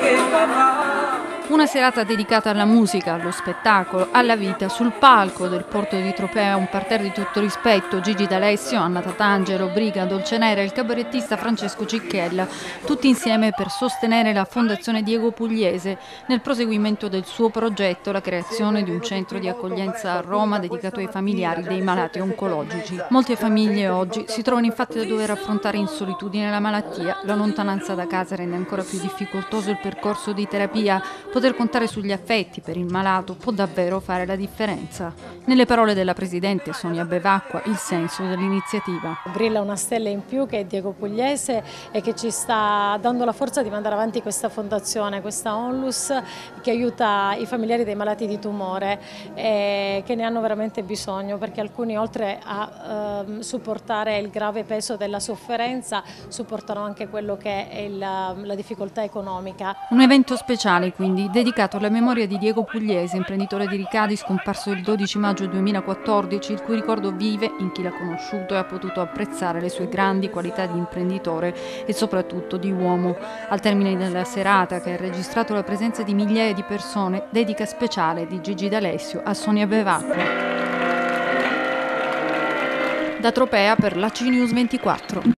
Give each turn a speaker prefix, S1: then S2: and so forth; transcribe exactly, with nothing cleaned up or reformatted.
S1: Una serata dedicata alla musica, allo spettacolo, alla vita. Sul palco del porto di Tropea un parterre di tutto rispetto. Gigi D'Alessio, Anna Tatangelo, Briga, Dolcenera e il cabarettista Francesco Cicchella, tutti insieme per sostenere la Fondazione Diego Pugliese nel proseguimento del suo progetto, la creazione di un centro di accoglienza a Roma dedicato ai familiari dei malati oncologici. Molte famiglie oggi si trovano infatti a dover affrontare in solitudine la malattia. La lontananza da casa rende ancora più difficoltoso il percorso di terapia. Poter contare sugli affetti per il malato può davvero fare la differenza. Nelle parole della Presidente Sonia Bevacqua, il senso dell'iniziativa.
S2: Brilla una stella in più che è Diego Pugliese e che ci sta dando la forza di mandare avanti questa fondazione, questa Onlus che aiuta i familiari dei malati di tumore e che ne hanno veramente bisogno, perché alcuni oltre a eh, supportare il grave peso della sofferenza supportano anche quello che è il, la difficoltà economica.
S1: Un evento speciale quindi dedicato alla memoria di Diego Pugliese, imprenditore di Ricadi scomparso il dodici maggio duemilaquattordici, il cui ricordo vive in chi l'ha conosciuto e ha potuto apprezzare le sue grandi qualità di imprenditore e soprattutto di uomo. Al termine della serata, che ha registrato la presenza di migliaia di persone, dedica speciale di Gigi D'Alessio a Sonia Bevacqua. Da Tropea per l'A C I News ventiquattro.